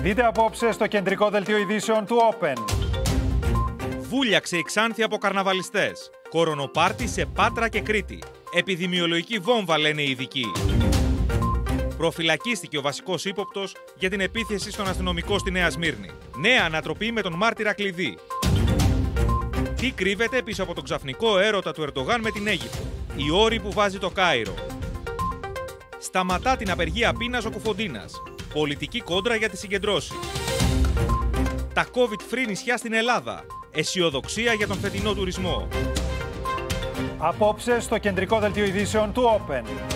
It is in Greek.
Δείτε απόψε στο κεντρικό δελτίο ειδήσεων του Open. Βούλιαξε η Ξάνθη από καρναβαλιστές. Κορονοπάρτι σε Πάτρα και Κρήτη. Επιδημιολογική βόμβα, λένε οι ειδικοί. Προφυλακίστηκε ο βασικός ύποπτος για την επίθεση στον αστυνομικό στη Νέα Σμύρνη. Νέα ανατροπή με τον μάρτυρα κλειδί. Τι κρύβεται πίσω από τον ξαφνικό έρωτα του Ερντογάν με την Αίγυπτο. Η όρη που βάζει το Κάιρο. Σταματά την απεργία πείνας ο Κουφοντίνας. Πολιτική κόντρα για τις συγκεντρώσεις. Τα COVID-free νησιά στην Ελλάδα. Αισιοδοξία για τον φετινό τουρισμό. Απόψε στο κεντρικό δελτίο ειδήσεων του Open.